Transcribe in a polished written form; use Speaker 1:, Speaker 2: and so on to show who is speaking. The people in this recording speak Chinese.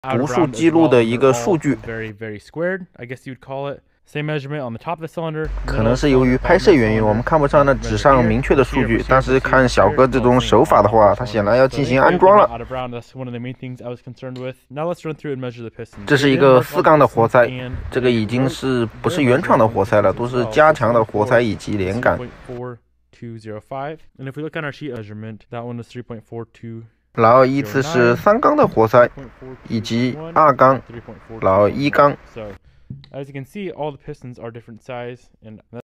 Speaker 1: 读数记录的一个数据。可能是由于拍摄原因，我们看不上那纸上明确的数据，但是看小哥这种手法的话，他显然要进行安装了。这是一个4缸的活塞，这个已经不是原厂的活塞了，都是加强的活塞以及连杆。然后依次是3缸的活塞，以及2缸，然后1缸。